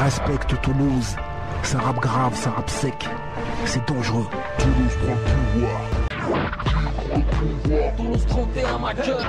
Respecte Toulouse. C'est un rap grave, c'est un rap sec. C'est dangereux. Toulouse prend le pouvoir. Toulouse 31, ma gueule.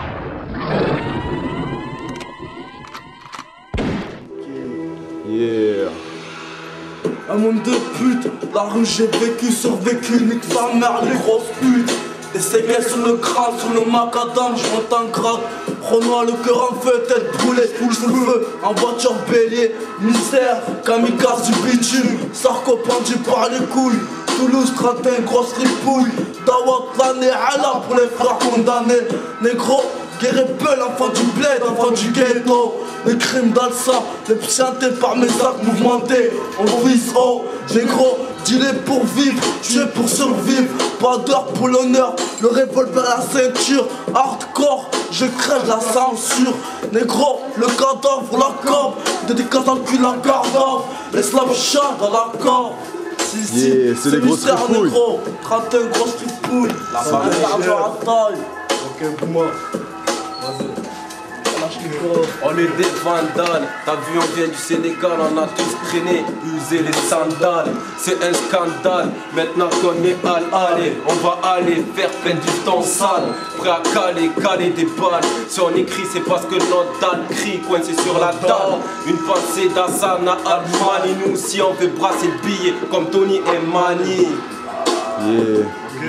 Yeah. Un monde de pute, la rue j'ai vécu, survécu, nique sa mère les grosses putes. Des séquelles sur le crâne, sur le macadam, je monte en grade. Renoir le cœur en feu, tête brûlée, sous le feu. En voiture bélier, misère, kamikaze du bitume. Sarko pendu par les couilles. Toulouse 31, grosse ripouille. Dawat l'année, Allah pour les frères condamnés. Négro, Guérépel, enfant du bled, enfant du ghetto. Les crimes d'Alsa, les psiantés par mes actes mouvementés. On vise haut, négro, dealer pour vivre, tuer pour survivre. Pas d'heure pour l'honneur, le revolver à la ceinture. Hardcore, je crève la censure. Négro, le cadavre, la corde. Dédicace dans le cul, la cadavre. Les slaves chats dans la corde. Yeah, c'est les grosses ripouilles. 31 grosses ripouilles. La balle est à taille. Ok, pour moi. Vas-y. On est des vandales, t'as vu on vient du Sénégal, on a tous traîné, usé les sandales, c'est un scandale, maintenant qu'on est allé, on va aller faire plein du temps sale, prêt à caler des balles, si on écrit c'est parce que notre dalle crie, coincé sur la dalle, une pensée d'Assana Almani, nous aussi on veut brasser le billet, comme Tony et Mani. Yeah.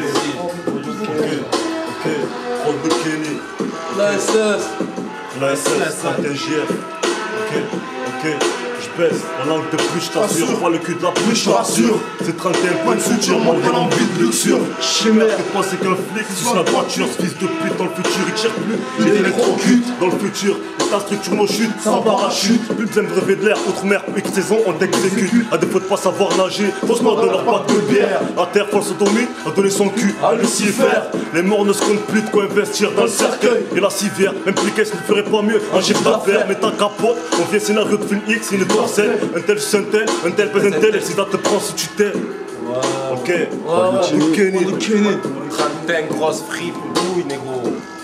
Ok, Rod de Kenny. La SS. La SS, la TGF. Ok, je baisse, la langue de plus, je t'assure. Je vois le cul de la plus, je t'assure. C'est 31 points de suture, malgré l'envie de luxure. Chimère, t'es pas c'est qu'un flic, sur la voiture, ce fils de pute dans le futur, il tire plus. Il est électrocute dans le futur. Ta structure nos chutes, sans parachute. Plus besoin de rêver de l'air, outre-mer, X saison, on t'exécute. À défaut de pas savoir nager, faussement de leur pack de bière. La terre, folle sodomie, a donné son cul à Lucifer. Les morts ne se comptent plus de quoi investir dans le cercueil. Et la civière, même plus qu'est-ce ne ferait pas mieux un chiffre d'affaires, mais ta capote, on vient scénario de film X, une dorsale. Un tel suce un tel, un tel pèse un tel, et si ça te prend si tu t'aimes. Ok, Kenny. 31 grosses fripouilles, négro.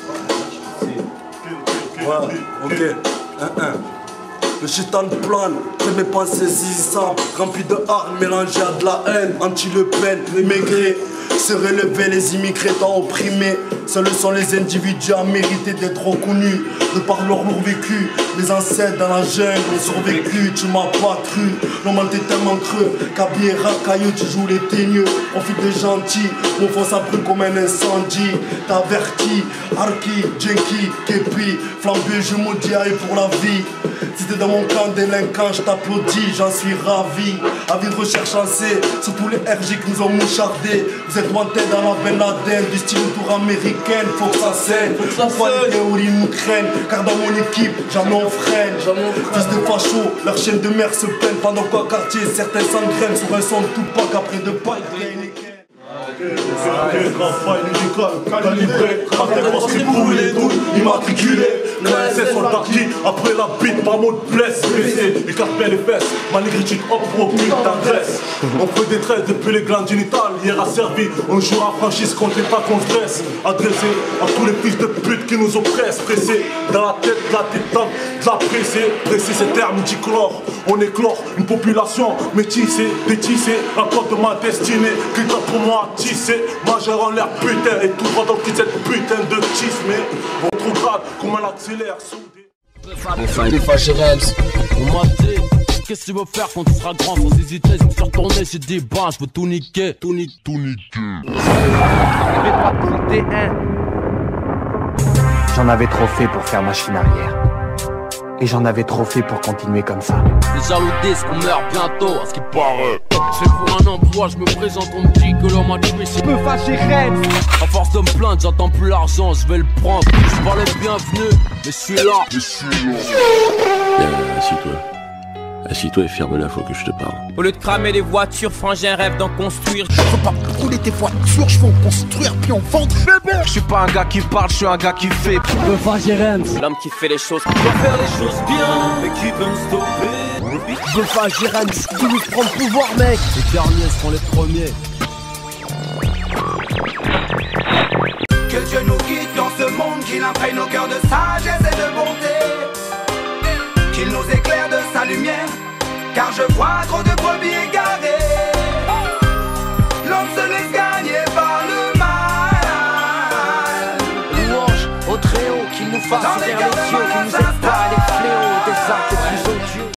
Ouais, ok. Le chétan plane, fais mes pensées saisissables, rempli de hargne mélangées à de la haine, anti-Le Pen, maigret. Se relever les immigrés tant opprimés. Seuls sont les individus à mériter d'être reconnus de par leur lourd vécu. Les ancêtres dans la jungle ont survécu. Tu m'as pas cru, l'homme t'es tellement creux. Kabir, Caillou, tu joues les teigneux. Profite des gentils, mon fond ça brûle comme un incendie. T'avertis, Arki, Jenki, Kepi, flambé, je maudis aïe pour la vie. Si t'es dans mon camp délinquant, je t'applaudis, j'en suis ravi. Avis de recherche lancée, sur tous les RG qui nous ont mouchardés. Vous êtes wanted dans la Ben Laden, du style tour américaine, faut que ça saigne. Pourquoi les théories nous craignent, car dans mon équipe, jamais on freine. Fils de facho, leur chaîne de mer se peine. Pendant qu'au quartier, certains s'engrainent sur un son de Tupac après de paille. grand faille musical, calibré, à tes grosses ripouilles, les douilles, immatriculés. C'est soldat qui, après la bite, par mot de blesse, baissé, écarte bien les fesses, ma négritude hop pour pique t'adresse. On fait des tresses depuis les glandes génitales, hier a servi, on joue à franchise contre l'état qu'on se dresse. Adressé à tous les fils de pute qui nous oppressent, pressés, dans la tête, de la tétane, de la pressé ces termes multicolores. On éclore une population métissée, détissée, la corde de ma destinée, qui doit pour moi tisser, majeur en l'air putain, et tout droit dans cette putain de tisme. Votre grade, comment l'accélère, soudé. On m'a dit, qu'est-ce que tu veux faire quand tu seras grand sans hésiter? Je me suis retourné, j'ai dit, bah, je veux tout niquer, tout niquer. J'en avais trop fait pour faire machine arrière. Et j'en avais trop fait pour continuer comme ça. Les jaloux disent qu'on meurt bientôt, à ce qui paraît. C'est pour un emploi, je me présente, on me dit que l'homme a tué, c'est peu fâché Rennes. À force de me plaindre, j'attends plus l'argent, je vais le prendre. Je suis pas le bienvenu, mais je suis là. Assis-toi. Assis-toi et ferme-la, faut que je te parle. Au lieu de cramer les voitures, frangin rêve d'en construire. Je veux pas rouler tes voitures, je veux en construire puis en vendre. Je suis pas un gars qui parle, je suis un gars qui fait. L'homme qui fait les choses, qui doit faire les choses bien, mais qui peut me stopper. Befa Jérém, qui veut prendre le pouvoir, mec. Les derniers seront les premiers. Que Dieu nous guide dans ce monde, qu'il imprègne nos cœurs de sagesse et de bonté, qu'il nous éclaire de sa lumière, car je vois trop de brebis égarées. L'homme se laisse gagner par le mal. Louange au Très-Haut, qu'il nous fasse dans les vers cœurs les de cieux, qu'il nous malades